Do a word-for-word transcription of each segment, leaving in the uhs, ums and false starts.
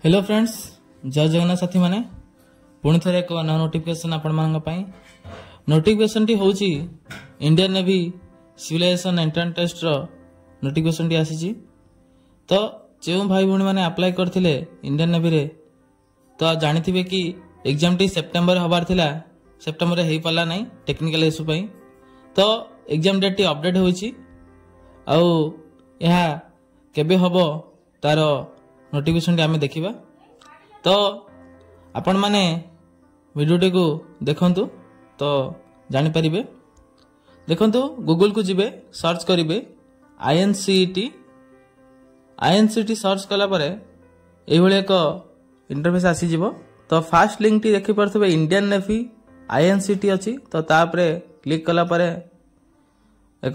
Hello friends, जय जगन्नाथ साथी माने पुणी थे एक नया नोटिफिकेशन आपण मान नोटिफिकेशन टी होची Indian navy civilisation entrance test रो नोटिफिकेशन टी आसी। तो जो भाई भूणी मैंने अप्लाई करथिले इंडियन नेवी रे तो जानिथिबे कि एग्जाम टी सेप्टेम्बर हबार थिला, सेप्टेम्बर रे हेई पाला नहीं टेक्निकल इशू पई। तो एग्जाम डेट टी अपडेट होईची आउ यह केबे हबो तार नोटिफिकेशन टी आमे देखिबा। तो आपण माने वीडियो को देखंतु तो जानि परिबे। देखंतु गूगल को जिबे, सर्च करिवे आईएनसीटी। आईएनसीटी सर्च कला परे एई भले एक इंटरफेस आसी जिवो। तो फास्ट लिंक टी देखि परथबे इंडियन नेवी आईएनसीटी अछि। तो तापरे क्लिक कला परे एक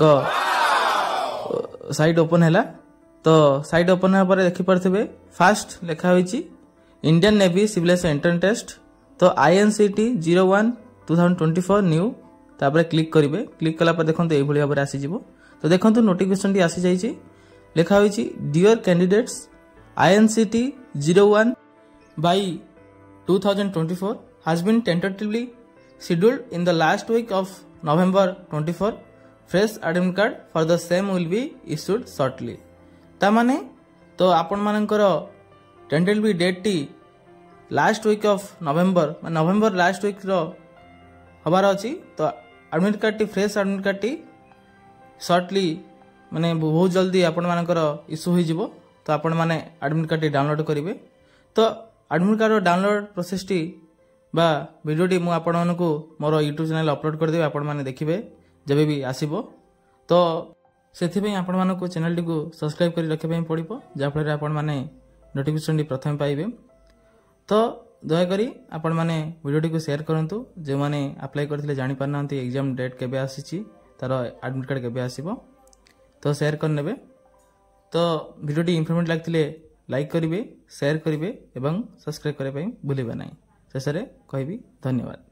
साइट ओपन हैला। तो साइट ओपन होगा पर देखि परथिबे फास्ट लिखा होईची Indian navy civilisation entrance test. तो INCET zero one two thousand twenty four new तापर क्लिक करिवे। क्लिक कला पर देखंतु एई भली भाबरे आसी जिवो। तो देखंतु नोटिफिकेशन टी आसी जाईची, लिखा होईची dear candidates INCT zero one by two thousand twenty four has been tentatively scheduled in the last week of November twenty four. Fresh admit card for the same will be issued shortly. ता माने तो आपण मानकर tentative date टी last week of November नवंबर last week रो हबार अछि। तो एडमिट कार्ड टी फ्रेश एडमिट कार्ड टी शॉर्टली माने बहुत जल्दी आपण मानकर इश्यू होई जिवो। तो आपण माने एडमिट कार्ड टी डाउनलोड करिवे। तो एडमिट कार्ड रो डाउनलोड प्रोसेस टी बा वीडियो टी मु आपण मानकु मोर यूट्यूब चैनल अपलोड कर देबे। आपण माने देखिबे जबे भी आसीबो। तो सेथिबे आपण मानकु चैनल टी को सब्सक्राइब करि रखे पई पड़िबो, जा फल आपण माने नोटिफिकेशन टी प्रथम पाइबे। तो दया करी आपण माने वीडियो टी को शेयर करंतु। जे माने अप्लाई करथिले जानि पारनांती एग्जाम डेट केबे आसीची, तार एडमिट कार्ड केबे आसीबो, तो शेयर कर नेबे। तो वीडियो टी इन्फॉर्मेटिव लागथिले लाइक करिवे, शेयर करिवे एवं सब्सक्राइब करे पई भूलिबे नाही। शेषरे कहबी धन्यवाद।